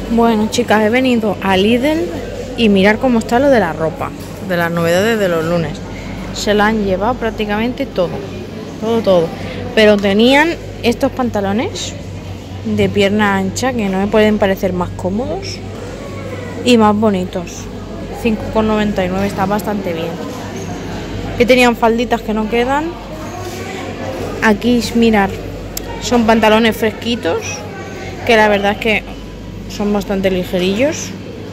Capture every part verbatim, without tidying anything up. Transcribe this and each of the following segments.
Bueno, chicas, he venido a Lidl y mirar cómo está lo de la ropa, de las novedades de los lunes. Se la han llevado prácticamente todo, todo, todo. Pero tenían estos pantalones de pierna ancha que no me pueden parecer más cómodos y más bonitos. cinco con noventa y nueve, está bastante bien. Que tenían falditas que no quedan. Aquí, mirar, son pantalones fresquitos, que la verdad es que son bastante ligerillos.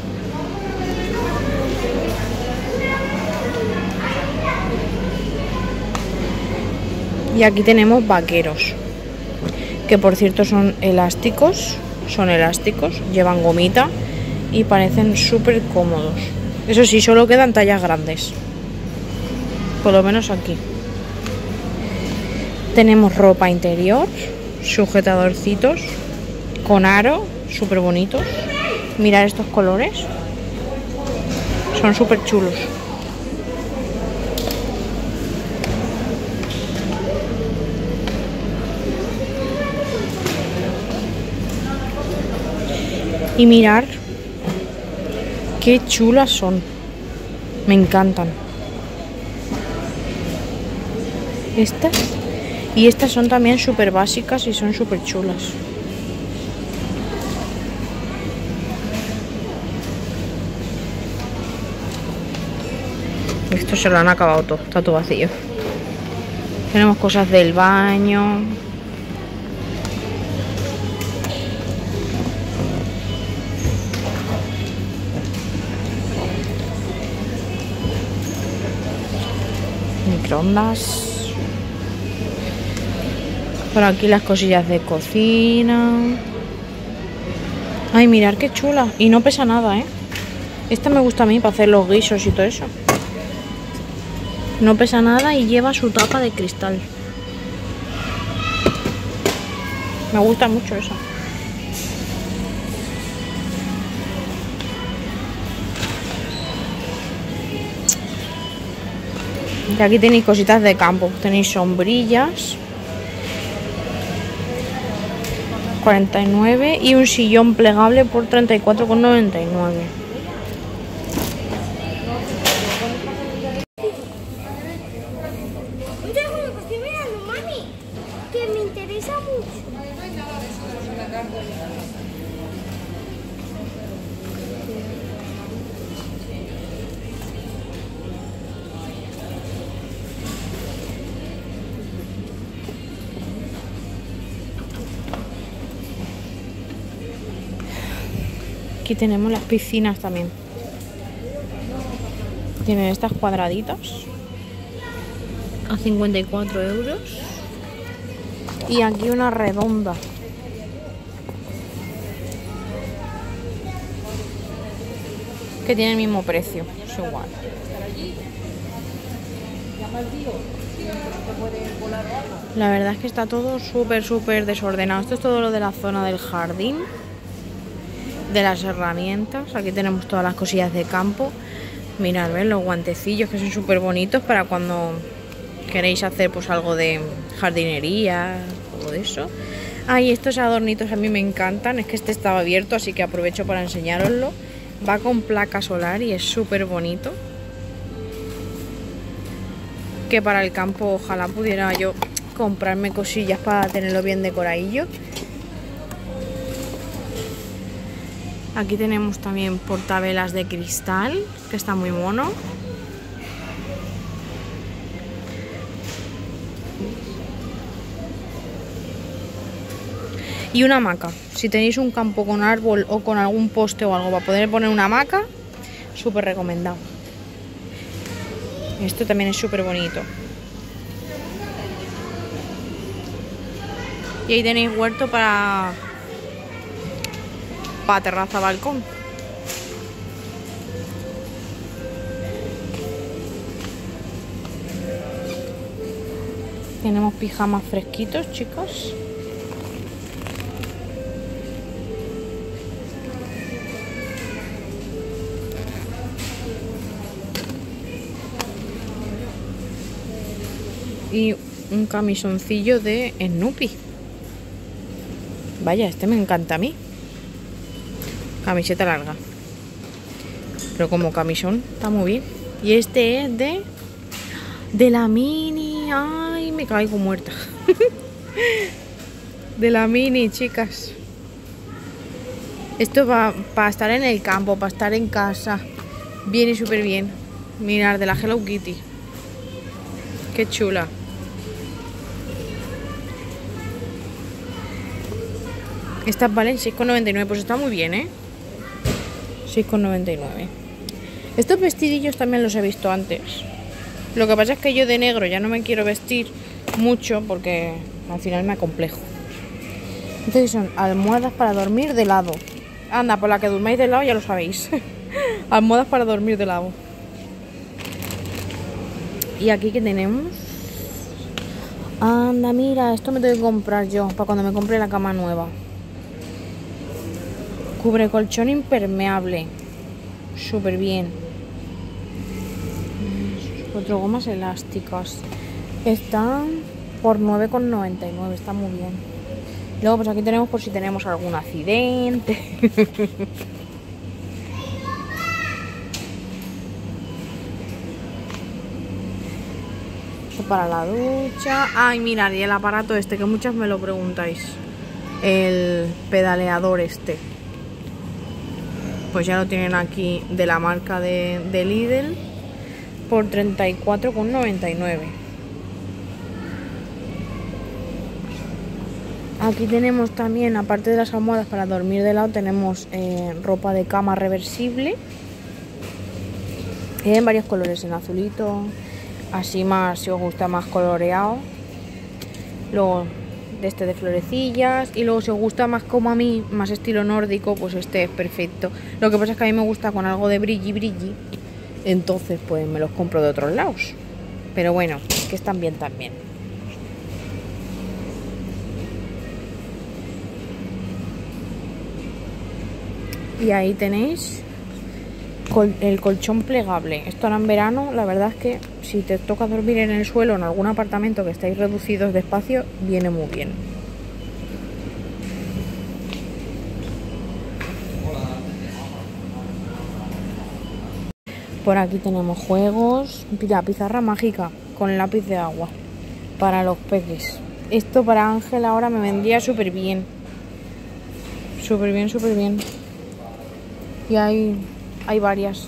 Y aquí tenemos vaqueros, que por cierto son elásticos, son elásticos, llevan gomita y parecen súper cómodos. Eso sí, solo quedan tallas grandes, por lo menos aquí. Tenemos ropa interior, sujetadorcitos con aro, súper bonitos. Mirad estos colores, son súper chulos. Y mirar qué chulas son, me encantan. Estas y estas son también súper básicas y son súper chulas. Esto se lo han acabado todo, está todo vacío. Tenemos cosas del baño. Microondas. Por aquí las cosillas de cocina. Ay, mirar qué chula. Y no pesa nada, ¿eh? Esta me gusta a mí para hacer los guisos y todo eso. No pesa nada y lleva su tapa de cristal. Me gusta mucho esa. Y aquí tenéis cositas de campo. Tenéis sombrillas. cuarenta y nueve y un sillón plegable por treinta y cuatro con noventa y nueve. Que me interesa mucho. Aquí tenemos las piscinas también. Tienen estas cuadraditas a cincuenta y cuatro euros. Y aquí una redonda. Que tiene el mismo precio, es igual. La verdad es que está todo súper, súper desordenado. Esto es todo lo de la zona del jardín, de las herramientas. Aquí tenemos todas las cosillas de campo. Mirad, ¿ves? Los guantecillos que son súper bonitos para cuando queréis hacer pues algo de jardinería, todo eso. Ah, y estos adornitos a mí me encantan. Es que este estaba abierto, así que aprovecho para enseñároslo. Va con placa solar y es súper bonito. Que para el campo ojalá pudiera yo comprarme cosillas para tenerlo bien decoradillo. Aquí tenemos también portavelas de cristal, que está muy mono. Y una hamaca. Si tenéis un campo con árbol o con algún poste o algo para poder poner una hamaca, súper recomendado. Esto también es súper bonito. Y ahí tenéis huerto para, para terraza, balcón. Tenemos pijamas fresquitos, chicos. Y un camisoncillo de Snoopy. Vaya, este me encanta a mí. Camiseta larga. Pero como camisón, está muy bien. Y este es de... De la Mini. Ay, me caigo muerta. De la Mini, chicas. Esto va para estar en el campo, para estar en casa. Viene súper bien. Mirad, de la Hello Kitty. Qué chula. Estas valen seis con noventa y nueve. Pues está muy bien, ¿eh? seis con noventa y nueve. Estos vestidillos también los he visto antes. Lo que pasa es que yo de negro ya no me quiero vestir mucho porque al final me acomplejo. Entonces son almohadas para dormir de lado. Anda, por la que durmáis de lado ya lo sabéis. Almohadas para dormir de lado. Y aquí que tenemos. Anda, mira, esto me tengo que comprar yo para cuando me compre la cama nueva. Cubre colchón impermeable. Súper bien. Cuatro gomas elásticas. Están por nueve con noventa y nueve. Está muy bien. Luego pues aquí tenemos por si tenemos algún accidente. Esto para la ducha. Ay, mirad, y el aparato este que muchas me lo preguntáis. El pedaleador este. Pues ya lo tienen aquí de la marca de, de Lidl. Por treinta y cuatro con noventa y nueve. Aquí tenemos también, aparte de las almohadas para dormir de lado, tenemos eh, ropa de cama reversible en varios colores, en azulito, así más, si os gusta más coloreado. Luego de este de florecillas, y luego si os gusta más como a mí, más estilo nórdico, pues este es perfecto. Lo que pasa es que a mí me gusta con algo de brilli brilli. Entonces pues me los compro de otros lados. Pero bueno, que están bien también. Y ahí tenéis col el colchón plegable. Esto ahora en verano, la verdad es que si te toca dormir en el suelo en algún apartamento que estáis reducidos de espacio, viene muy bien. Por aquí tenemos juegos. Mira, pizarra mágica con lápiz de agua para los peques. Esto para Ángel ahora me vendría súper bien. Súper bien, súper bien. Y hay, hay varias.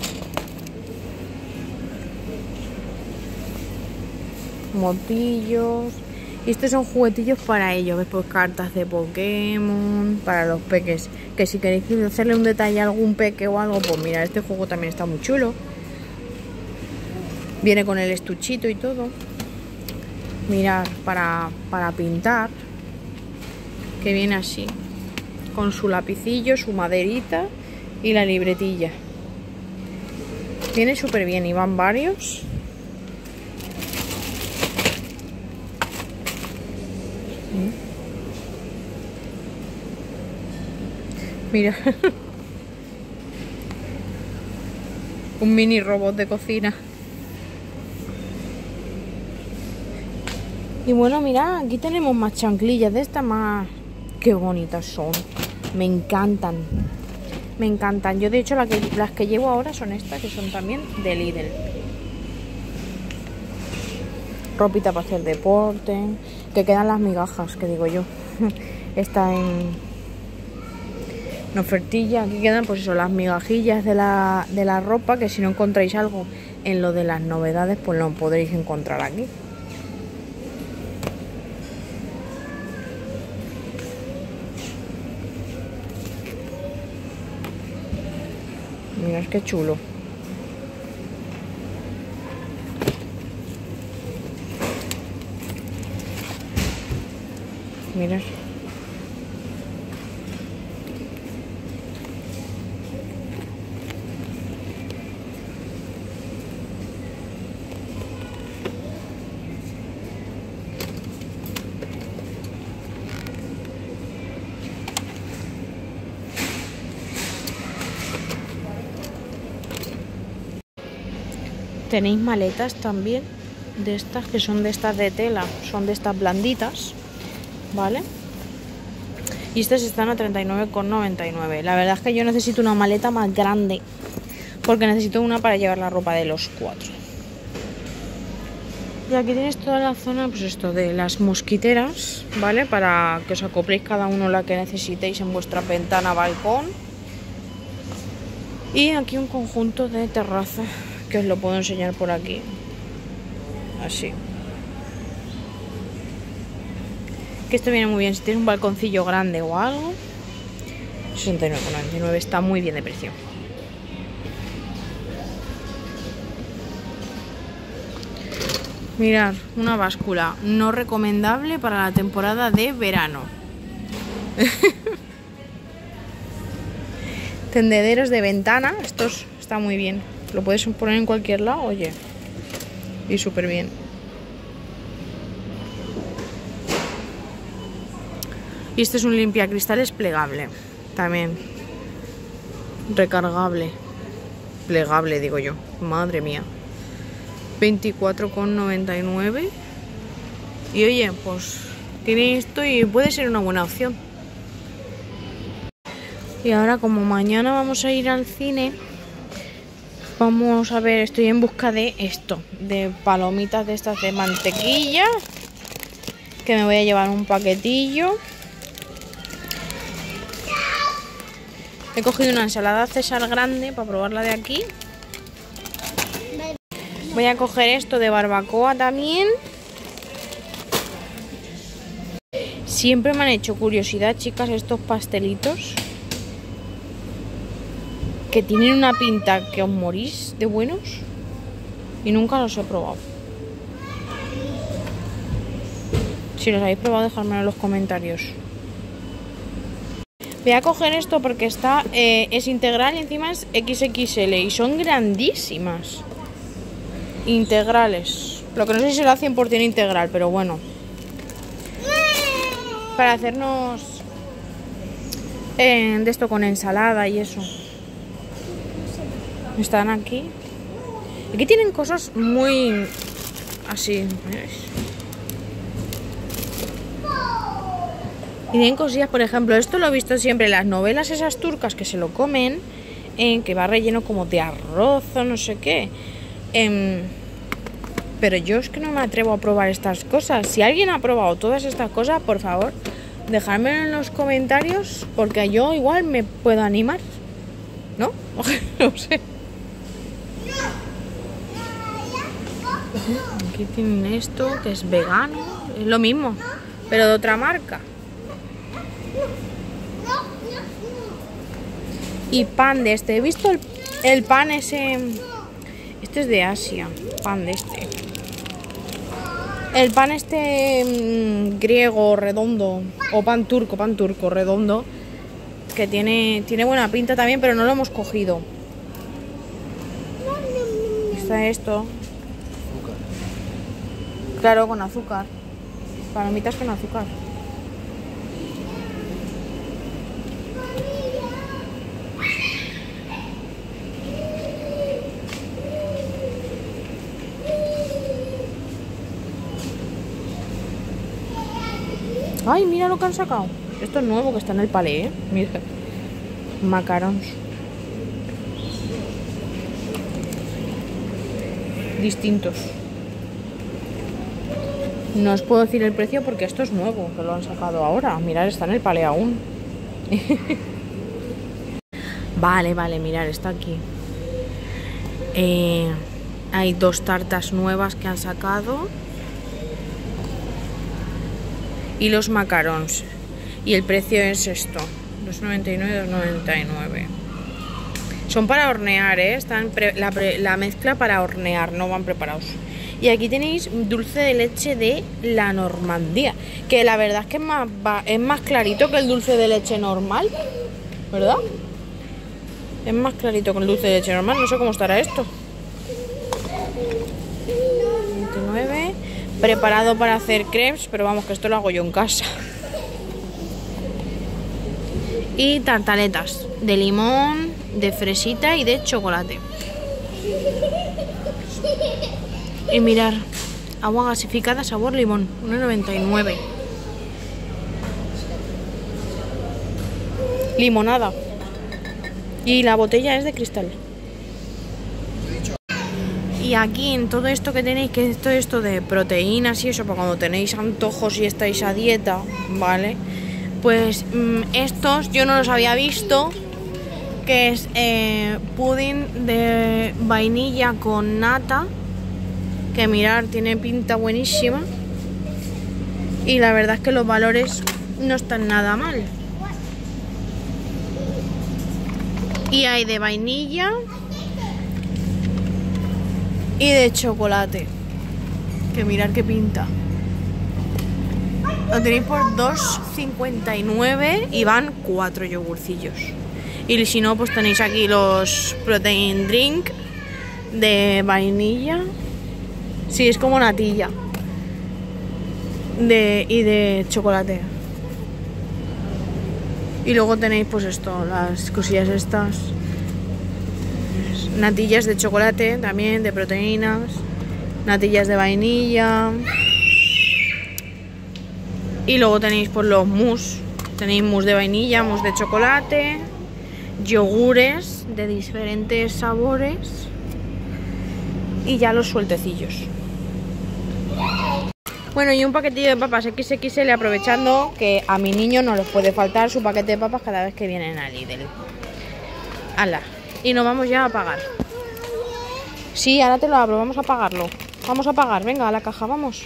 Motillos. Y estos son juguetillos para ellos. Después cartas de Pokémon para los peques. Que si queréis hacerle un detalle a algún peque o algo, pues mira, este juego también está muy chulo. Viene con el estuchito y todo. Mirad, para, para pintar. Que viene así. Con su lapicillo, su maderita y la libretilla. Viene súper bien y van varios. Mira. Un mini robot de cocina. Y bueno, mirad, aquí tenemos más chanclillas de estas más... Qué bonitas son. Me encantan. Me encantan. Yo de hecho la que, las que llevo ahora son estas, que son también de Lidl. Ropita para hacer deporte. Que quedan las migajas, que digo yo. Está en... en ofertilla. Aquí quedan pues eso, las migajillas de la, de la ropa. Que si no encontráis algo en lo de las novedades, pues lo podréis encontrar aquí. Mirad qué chulo. Mirad. Tenéis maletas también de estas, que son de estas de tela, son de estas blanditas, ¿vale? Y estas están a treinta y nueve con noventa y nueve. La verdad es que yo necesito una maleta más grande, porque necesito una para llevar la ropa de los cuatro. Y aquí tienes toda la zona, pues esto, de las mosquiteras, ¿vale? Para que os acopléis cada uno la que necesitéis en vuestra ventana, balcón. Y aquí un conjunto de terraza, que os lo puedo enseñar por aquí. Así. Que esto viene muy bien si tienes un balconcillo grande o algo. sesenta y nueve con noventa y nueve, está muy bien de precio. Mirad, una báscula no recomendable para la temporada de verano. Tendederos de ventana, estos está muy bien. Lo puedes poner en cualquier lado, oye. Y súper bien. Y este es un limpiacristales plegable. También. Recargable. Plegable, digo yo. Madre mía. veinticuatro con noventa y nueve. Y oye, pues tiene esto y puede ser una buena opción. Y ahora, como mañana vamos a ir al cine, vamos a ver, estoy en busca de esto, de palomitas de estas de mantequilla, que me voy a llevar un paquetillo. He cogido una ensalada César grande para probarla de aquí. Voy a coger esto de barbacoa también. Siempre me han hecho curiosidad, chicas, estos pastelitos, que tienen una pinta que os morís de buenos, y nunca los he probado. Si los habéis probado, dejadmelo en los comentarios. Voy a coger esto porque está eh, es integral y encima es equis equis ele y son grandísimas. Integrales. Lo que no sé si será cien por cien integral, pero bueno. Para hacernos eh, de esto con ensalada y eso. Están aquí. Aquí tienen cosas muy así. Y tienen cosillas, por ejemplo, esto lo he visto siempre en las novelas esas turcas que se lo comen, eh, que va relleno como de arroz o no sé qué. Eh, pero yo es que no me atrevo a probar estas cosas. Si alguien ha probado todas estas cosas, por favor, dejadmelo en los comentarios, porque yo igual me puedo animar, ¿no? No sé. Aquí tienen esto, que es vegano, es lo mismo, pero de otra marca. Y pan de este, he visto el, el pan ese, este es de Asia, pan de este. El pan este mmm, griego, redondo, o pan turco, pan turco, redondo, que tiene, tiene buena pinta también, pero no lo hemos cogido. Está esto. Claro, con azúcar. Palomitas con azúcar. Ay, mira lo que han sacado. Esto es nuevo, que está en el palé, ¿eh? Mira. Macarons. Distintos. No os puedo decir el precio porque esto es nuevo, que lo han sacado ahora. Mirad, está en el palé aún. Vale, vale, mirad, está aquí. Eh, hay dos tartas nuevas que han sacado. Y los macarons. Y el precio es esto. dos noventa y nueve, dos noventa y nueve. Son para hornear, ¿eh? Están pre la, pre la mezcla para hornear, no van preparados. Y aquí tenéis dulce de leche de la Normandía, que la verdad es que es más, es más clarito que el dulce de leche normal, ¿verdad? Es más clarito que el dulce de leche normal, no sé cómo estará esto. veintinueve, preparado para hacer crepes, pero vamos, que esto lo hago yo en casa. Y tartaletas de limón, de fresita y de chocolate. Y mirar, agua gasificada sabor limón, uno noventa y nueve. limonada. Y la botella es de cristal. Y aquí en todo esto que tenéis, que es todo esto de proteínas y eso, para cuando tenéis antojos y estáis a dieta, ¿vale? Pues mmm, estos yo no los había visto, que es eh, pudding de vainilla con nata, que mirar, tiene pinta buenísima. Y la verdad es que los valores no están nada mal. Y hay de vainilla y de chocolate, que mirar qué pinta. Lo tenéis por dos cincuenta y nueve y van cuatro yogurcillos. Y si no, pues tenéis aquí los protein drink de vainilla. Sí, es como natilla de, y de chocolate. Y luego tenéis pues esto, las cosillas estas, natillas de chocolate también, de proteínas, natillas de vainilla. Y luego tenéis pues los mousse, tenéis mousse de vainilla, mousse de chocolate, yogures de diferentes sabores y ya los sueltecillos. Bueno, y un paquetillo de papas equis equis ele, aprovechando que a mi niño no les puede faltar su paquete de papas cada vez que vienen a Lidl. ¡Hala! Y nos vamos ya a pagar. Sí, ahora te lo abro, vamos a pagarlo. Vamos a pagar, venga, a la caja, vamos.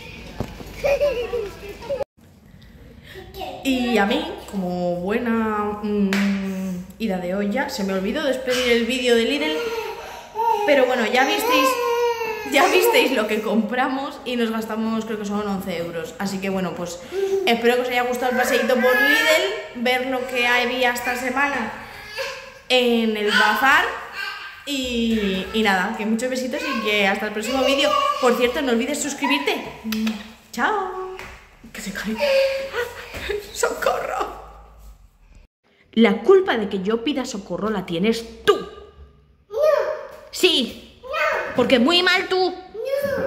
Y a mí, como buena mmm, ida de olla, se me olvidó despedir el vídeo de Lidl. Pero bueno, ya visteis... Ya visteis lo que compramos y nos gastamos, creo que son once euros. Así que bueno, pues espero que os haya gustado el paseíto por Lidl, ver lo que había esta semana en el bazar. Y, y nada, que muchos besitos y que hasta el próximo vídeo. Por cierto, no olvides suscribirte. ¡Chao! Que se cae. ¡Socorro! La culpa de que yo pida socorro la tienes tú. No. Sí. Porque muy mal tú. No.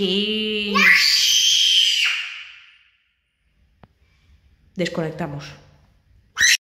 Sí. No. Desconectamos.